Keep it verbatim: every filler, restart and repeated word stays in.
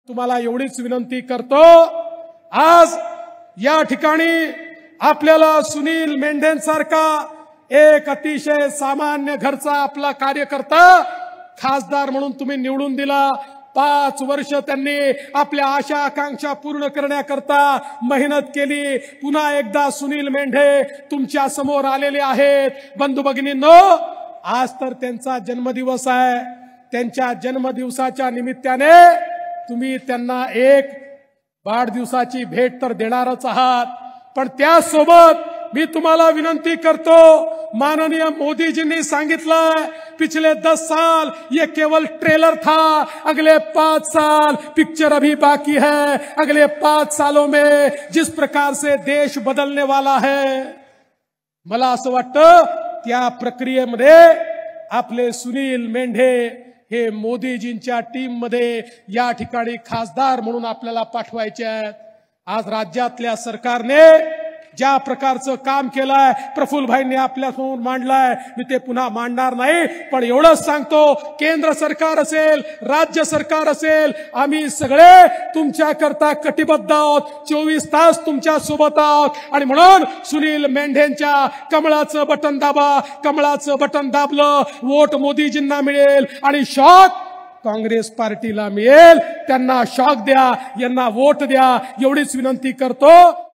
तुम्हाला एवढीच विनंती करतो, आज या ठिकाणी आपल्याला सुनील मेंढेंसारखा एक अतिशय सामान्य घरचा आपला कार्यकर्ता खासदार म्हणून तुम्ही निवडून दिला। पाच वर्ष त्यांनी आपल्या आशा आकांक्षा पूर्ण करण्याकरता मेहनत केली। पुन्हा एकदा सुनील मेंढे तुमच्या समोर आलेले आहेत। बंधू भगिनींनो, आज तर त्यांचा जन्मदिवस आहे। त्यांच्या जन्मदिवसाच्या निमित्ताने तुम्ही त्यांना एक वाढदिवसाची भेट तर देणारच आहात, पण त्यासोबत मी तुम्हाला विनंती करतो, माननीय मोदी जी ने सांगितलं पिछले दस साल ये केवल ट्रेलर था, अगले पांच साल पिक्चर अभी बाकी है। अगले पांच सालों में जिस प्रकार से देश बदलने वाला है, मला असं वाटतं त्या प्रक्रियेमध्ये आपले सुनील मेंढे हे मोदीजींच्या टीम मध्ये या ठिकाणी खासदार म्हणून आपल्याला पाठवायचे आहेत। आज राज्यातल्या सरकारने ज्या प्रकारचं काम केलंय, प्रफुल्लभाईंनी आपल्यासमोर मांडलंय, मी ते पुन्हा मांडणार नाही, पण एवढंच सांगतो, केंद्र सरकार असेल, राज्य सरकार असेल, आम्ही सगळे तुमच्याकरता कटिबद्ध आहोत, चोवीस तास तुमच्या सोबत आहोत। आणि म्हणून सुनील मेंढेंच्या कमळाचं बटन दाबा, कमळाचं बटन दाबलं, वोट मोदीजींना मिळेल आणि शॉक काँग्रेस पार्टीला मिळेल। त्यांना शॉक द्या, यांना वोट द्या, एवढीच विनंती करतो।